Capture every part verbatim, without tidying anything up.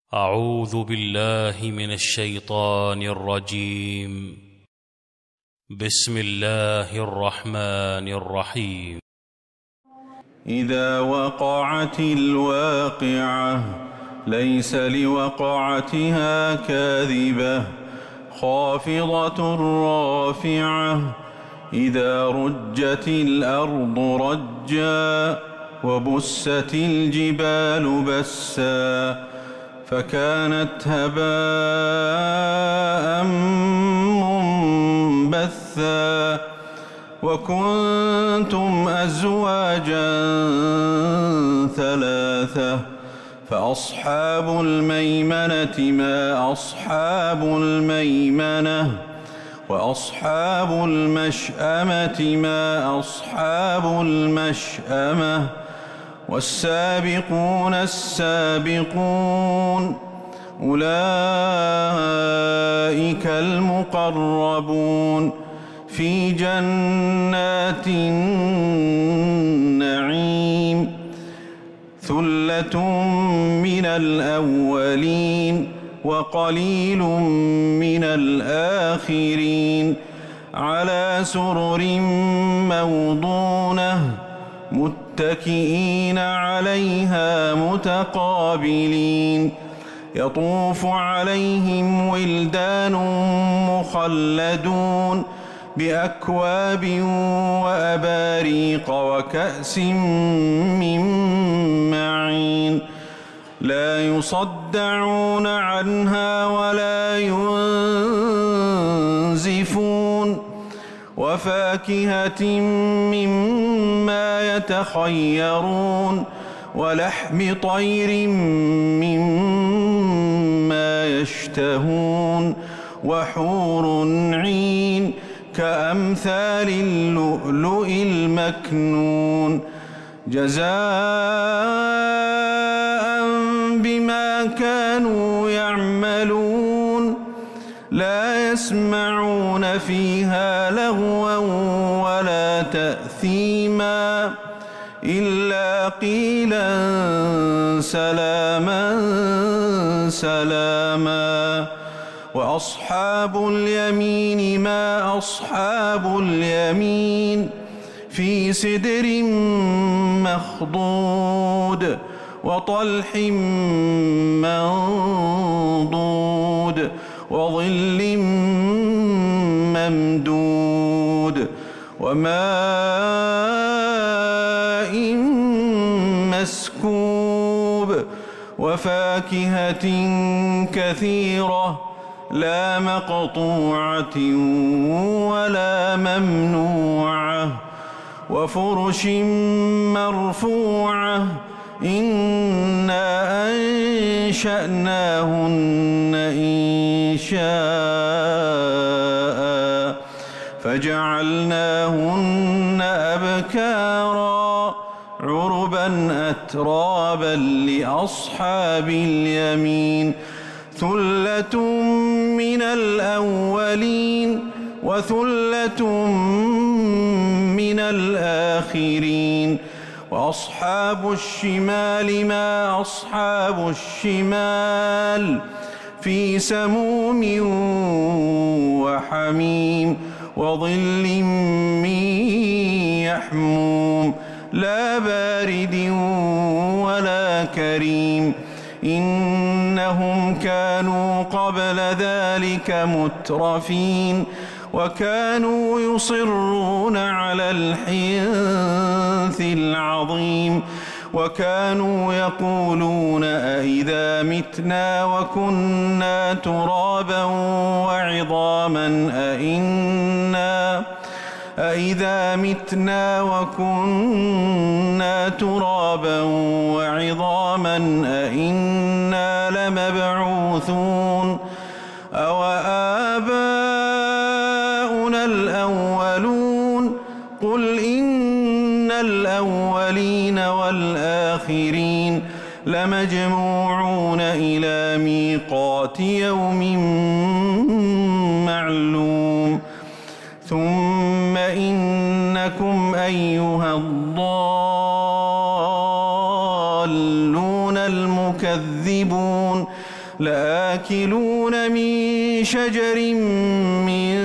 أعوذ بالله من الشيطان الرجيم. بسم الله الرحمن الرحيم. إذا وقعت الواقعة ليس لوقعتها كاذبة خافضة رافعة إذا رجت الأرض رجا وبست الجبال بسا فكانت هباء منبثا وكنتم أزواجا ثلاثة فأصحاب الميمنة ما أصحاب الميمنة وأصحاب المشأمة ما أصحاب المشأمة والسابقون السابقون أولئك المقربون في جنات النعيم ثلة من الأولين وقليل من الآخرين على سرر موضونة متكئين عليها متقابلين يطوف عليهم ولدان مخلدون بأكواب وأباريق وكأس من معين لا يصدعون عنها ولا ينزفون وفاكهة مما يتخيرون ولحم طير مما يشتهون وحور عين كأمثال اللؤلؤ المكنون جزاء بما كانوا يعملون لا يسمعون فيها لغوا ولا تأثيما إلا قيلا سلاما سلاما وأصحاب اليمين ما أصحاب اليمين في سدر مخضود وطلح منضود وظل ممدود وماء مسكوب وفاكهة كثيرة لا مقطوعة ولا ممنوعة وفرش مرفوعة إنا أنشأناهن إنشاء فجعلناهن أبكارا عربا أترابا لأصحاب اليمين ثلة من الأولين وثلة من الآخرين وأصحاب الشمال ما أصحاب الشمال في سموم وحميم وظل من يحموم لا بارد ولا كريم إنهم كانوا قبل ذلك مترفين وكانوا يصرون على الحنث العظيم وكانوا يقولون أئذا متنا وكنا ترابا وعظاما أئنا أئذا متنا وكنا ترابا وعظاما أئنا لمبعوثون أو آباؤنا الأولون قل إن الأولين والآخرين لمجموعون إلى ميقات يوم معلوم ثم إنكم أيها الضالون المؤمنون المكذبون لآكلون من شجر من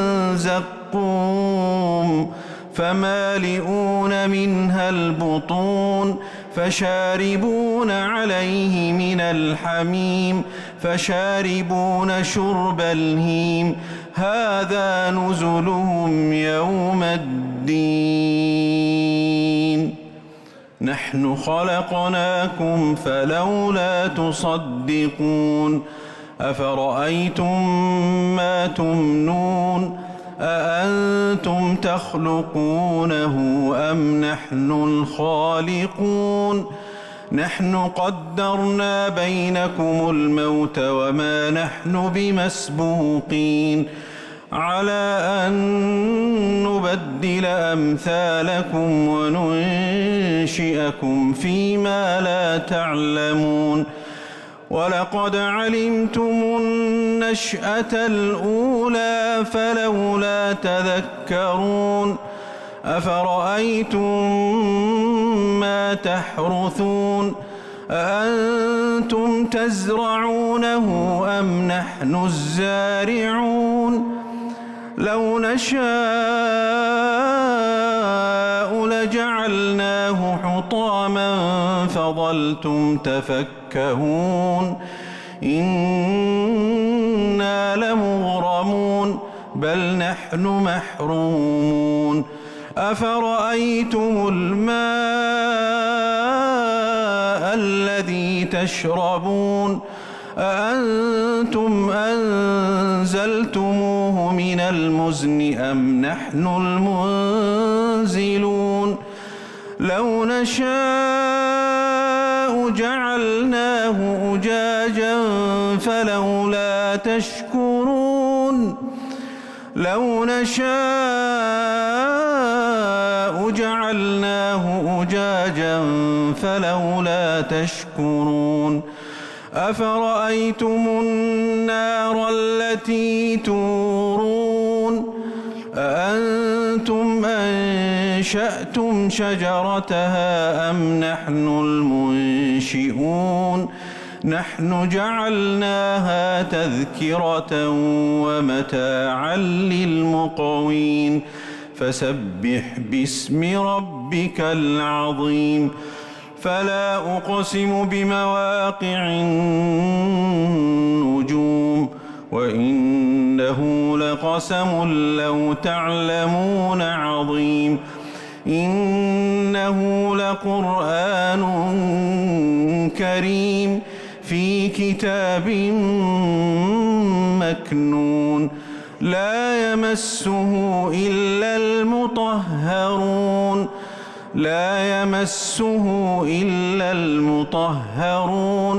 زقوم فمالئون منها البطون فشاربون عليه من الحميم فشاربون شرب الهيم هذا نزلهم يوم الدين نحن خلقناكم فلولا تصدقون أفرأيتم ما تمنون أأنتم تخلقونه أم نحن الخالقون نحن قدرنا بينكم الموت وما نحن بمسبوقين على أن نبدل أمثالكم وننشئكم فيما لا تعلمون ولقد علمتم النشأة الأولى فلولا تذكرون أفرأيتم ما تحرثون أأنتم تزرعونه أم نحن الزارعون لو نشاء لجعلناه حطاما فظلتم تفكهون إنا لمغرمون بل نحن محرومون أفرأيتم الماء الذي تشربون أأنتم أنزلتموه من المزن أم نحن المنزلون لو نشاء جعلناه أجاجا فلولا تشكرون لو نشاء جعلناه أجاجا فلولا تشكرون أفرأيتم النار التي تورون أأنتم أنشأتم شجرتها أم نحن المنشئون نحن جعلناها تذكرة ومتاعا للمقوين فسبح باسم ربك العظيم فلا أقسم بمواقع النجوم وإنه لقسم لو تعلمون عظيم إنه لقرآن كريم في كتاب مكنون لا يمسه إلا المطهرون لا يمسه إلا المطهرون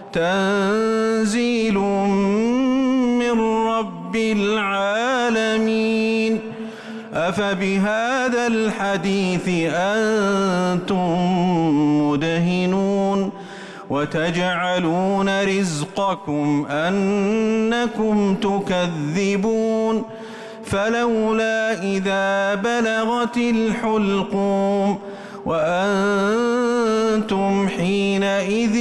تنزيل من رب العالمين أفبهذا الحديث أنتم مدهنون وتجعلون رزقكم أنكم تكذبون فلولا إذا بلغت الحلقوم وأنتم حينئذ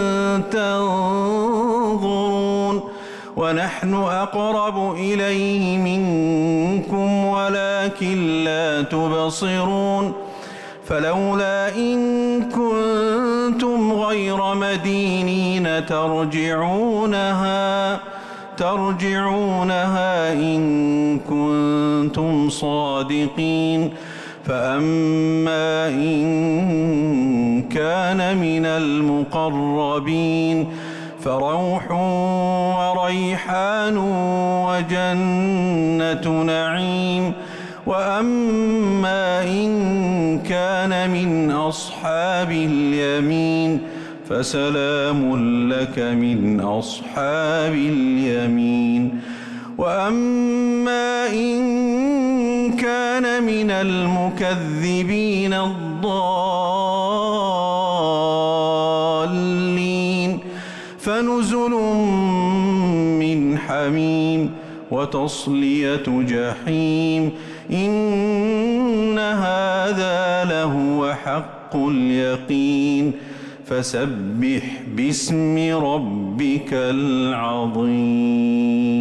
تنظرون ونحن أقرب إليه منكم ولكن لا تبصرون فلولا إن كنتم غير مدينين ترجعونها ترجعونها إن كنتم صادقين فأما إن كان من المقربين فروح وريحان وجنة نعيم وأما إن كان من أصحاب اليمين فسلام لك من أصحاب اليمين وأما إن كان من المكذبين الضالين فنزل من حميم وتصلية جحيم إن هذا لهو حق اليقين فسبح باسم ربك العظيم.